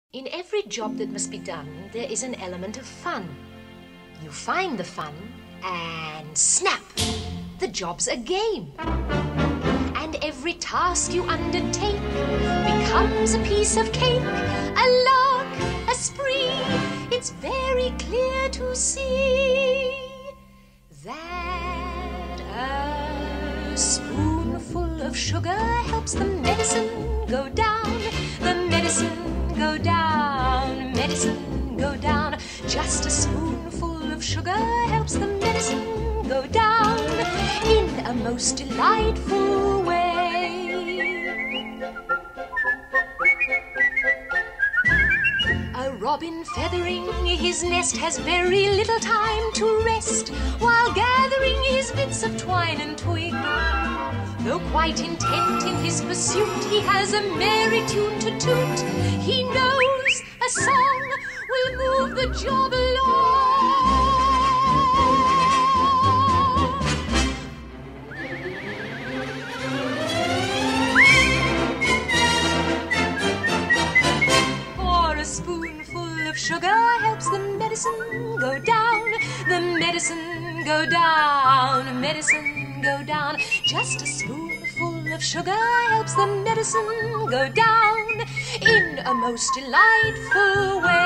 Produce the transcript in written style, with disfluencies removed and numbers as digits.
In every job that must be done, there is an element of fun. You find the fun and snap! The job's a game. And every task you undertake becomes a piece of cake, a lark, a spree. It's very clear to see that a spoonful of sugar helps the medicine go down. The medicine go down, medicine go down. Just a spoonful of sugar helps the medicine go down in a most delightful way. A robin feathering his nest has very little time to rest while gathering his bits of twine and twig. Though quite intent in his pursuit, he has a merry tune to toot. He knows a song will move the job along. For a spoonful of sugar helps the medicine go down. The medicine go down, medicine go down. Just a spoonful of sugar helps the medicine go down in a most delightful way.